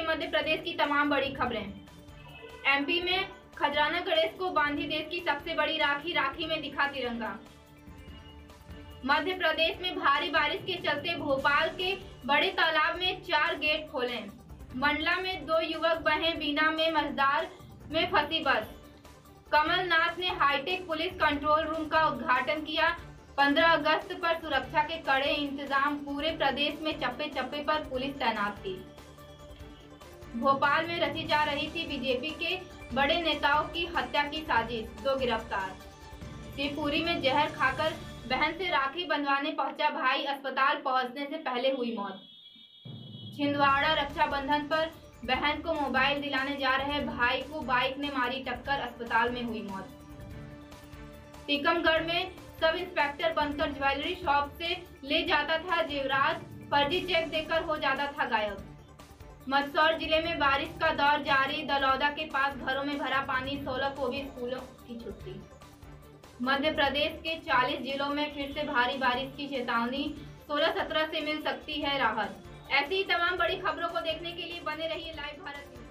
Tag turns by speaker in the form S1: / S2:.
S1: मध्य प्रदेश की तमाम बड़ी खबरें। एमपी में खजराना गणेश को बांधी देश की सबसे बड़ी राखी, राखी में दिखा तिरंगा। मध्य प्रदेश में भारी बारिश के चलते भोपाल के बड़े तालाब में 4 गेट खोले। मंडला में 2 युवक बहे, बीना में मझदार में फंसी बस। कमलनाथ ने हाईटेक पुलिस कंट्रोल रूम का उद्घाटन किया। 15 अगस्त पर सुरक्षा के कड़े इंतजाम, पूरे प्रदेश में चप्पे चप्पे पर पुलिस तैनात थी। भोपाल में रची जा रही थी बीजेपी के बड़े नेताओं की हत्या की साजिश, 2 गिरफ्तार। शिवपुरी में जहर खाकर बहन से राखी बंधवाने पहुंचा भाई, अस्पताल पहुंचने से पहले हुई मौत। छिंदवाड़ा रक्षाबंधन पर बहन को मोबाइल दिलाने जा रहे भाई को बाइक ने मारी टक्कर, अस्पताल में हुई मौत। टीकमगढ़ में सब इंस्पेक्टर बनकर ज्वेलरी शॉप से ले जाता था जेवरात, फर्जी चेक देकर हो जाता था गायब। मंदसौर जिले में बारिश का दौर जारी, दलौदा के पास घरों में भरा पानी, 16 को भी स्कूलों की छुट्टी। मध्य प्रदेश के 40 जिलों में फिर से भारी बारिश की चेतावनी, 16-17 से मिल सकती है राहत। ऐसी ही तमाम बड़ी खबरों को देखने के लिए बने रहिए लाइव भारत न्यूज।